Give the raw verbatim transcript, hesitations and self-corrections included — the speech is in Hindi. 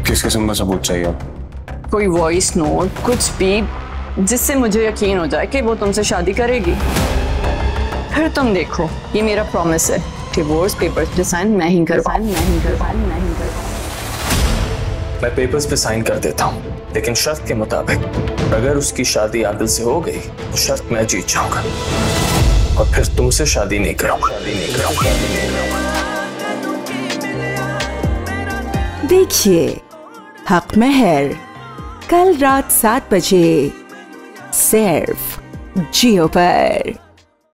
किस किस्म का सबूत चाहिए? कोई वॉइस नोट, कुछ भी जिससे मुझे यकीन हो जाए कि वो तुमसे शादी करेगी। फिर तुम देखो, ये मेरा प्रॉमिस है, डिवोर्स पेपर्स पे साइन मैं ही करवाऊं, मैं ही करवाऊं, मैं ही करवाऊं। मैं पेपर्स पे साइन कर देता हूँ, लेकिन शर्त के मुताबिक अगर उसकी शादी आदिल से हो गई तो शर्त मैं जीत जाऊंगा और फिर तुमसे शादी नहीं करूंगा, शादी नहीं करूंगा। देखिए हक महर कल रात सात बजे सिर्फ जियो पर।